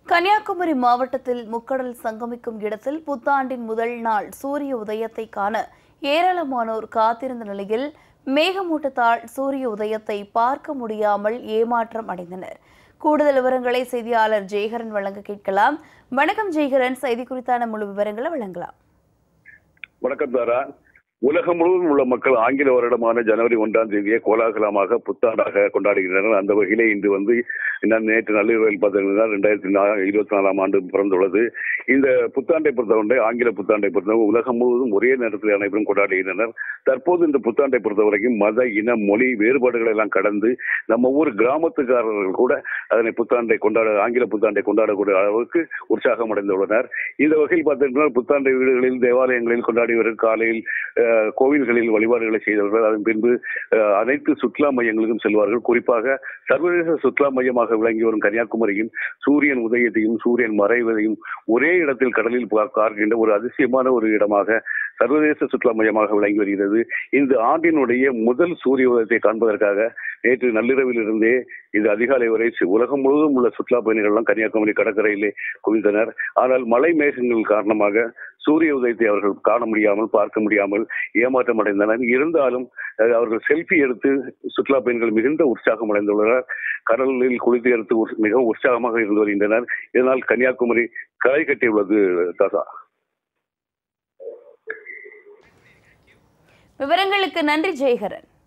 கன்னியாகுமரி மாவட்டத்தில் முக்கடல் சங்கமிக்கும் இடத்தில் புத்தாண்டின் முதல் நாள் சூரிய உதயத்தை காண ஏராளமானோர் காத்திருந்த நிலையில் மேகமூட்டத்தால் சூரிய உதயத்தை பார்க்க முடியாமல் ஏமாற்றம் அடைந்தனர். கூடுதல் விவரங்களை செய்தியாளர் ஜெய்கரன் வழங்க கேட்கலாம். வணக்கம் ஜெய்கரன், செய்தி குறித்தான முழு விவரங்களை வழங்கலாம். வணக்கம் தாரா. உலகம் முழுவதும் உள்ள மக்கள் ஆங்கில வருடமான ஜனவரி 1ஆம் தேதியை கோலாகலமாக புத்தாண்டாக கொண்டாடுகின்றனர். அந்த வகையிலே இன்று நேற்று நள்ளிரவில் பார்த்தீங்கன்னா 2024ஆம் ஆண்டு பிறந்துள்ளது. இந்த புத்தாண்டை பொறுத்தவரை ஆங்கில புத்தாண்டை பொறுத்தவரை உலகம் முழுவதும் ஒரே நேரத்தில் அனைவரும் கொண்டாடுகின்றனர். தற்போது இந்த புத்தாண்டை பொறுத்தவரைக்கும் மத இன மொழி வேறுபாடுகளை எல்லாம் கடந்து நம்ம ஊர் கிராமத்துக்காரர்கள் கூட அதனை ஆங்கில புத்தாண்டை கொண்டாடக்கூடிய அளவுக்கு உற்சாகம் அடைந்துள்ளனர். இந்த வகையில் பார்த்தீங்கன்னா புத்தாண்டை வீடுகளில் தேவாலயங்களில் கொண்டாடியவர்கள் காலையில் கோவில்களில் வழிபாடுகளை செய்தவர்கள் அதன் பின்பு அனைத்து சுற்றுலா மையங்களுக்கும் செல்வார்கள். குறிப்பாக சர்வதேச சுற்றுலா மையமாக விளங்கி வரும் கன்னியாகுமரியின் சூரியன் உதயத்தையும் சூரியன் மறைவதையும் ஒரே இடத்தில் கடலில் பார்க்கின்ற ஒரு அதிசயமான ஒரு இடமாக சர்வதேச சுற்றுலா மையமாக விளங்கி வருகிறது. இந்த ஆண்டினுடைய முதல் சூரிய உதயத்தை காண்பதற்காக நேற்று நள்ளிரவில் இருந்தே இந்த அதிகாலை வரை உலகம் முழுவதும் உள்ள சுற்றுலா பயணிகள் எல்லாம் கன்னியாகுமரி கடற்கரையிலே குவிந்தனர். ஆனால் மழை மேகங்கள் காரணமாக சூரிய உதயத்தை அவர்கள் காண முடியாமல் பார்க்க முடியாமல் ஏமாற்றம் அடைந்தனர். இருந்தாலும் அவர்கள் செல்ஃபி எடுத்து சுற்றுலா பயணிகள் மிகுந்த உற்சாகம் அடைந்துள்ளனர். கடலில் குளித்து எடுத்து மிகவும் உற்சாகமாக இருந்து வருகின்றனர். இதனால் கன்னியாகுமரி களை கட்டியுள்ளது. தாசா, விவரங்களுக்கு நன்றி ஜெய்கரன்.